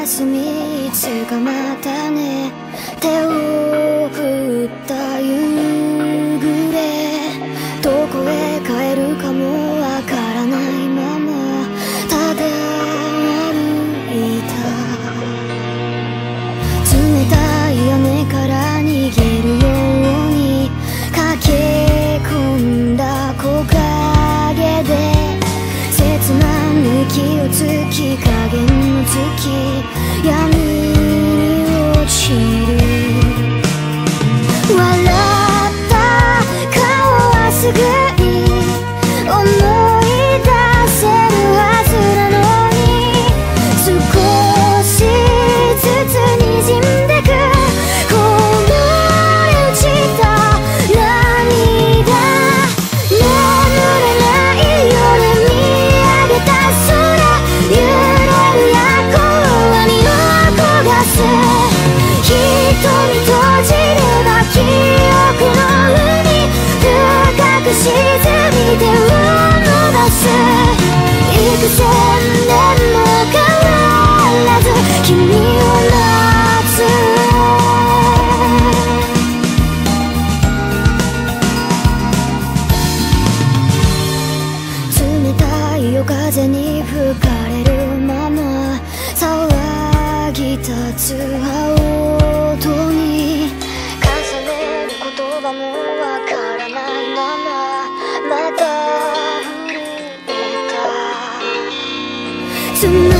休みいつかまたね手を振った夕暮れどこへ帰るかもわからないままただ歩いた冷たい雨から逃げるように駆け込んだ木陰で切な息をつき影の月闇に落ちる笑った顔はすぐに思い出せるはずなのに少しずつ滲んでくこぼれ落ちた涙眠れない夜見上げた空揺れる夜行は身を焦がす瞳閉じれば記憶の海深く沈み手を伸ばす幾千年も変わらず君を待つ冷たい夜風に吹かれるまま騒ぎ立つ羽音に重ねる言葉もわからないまままた震えた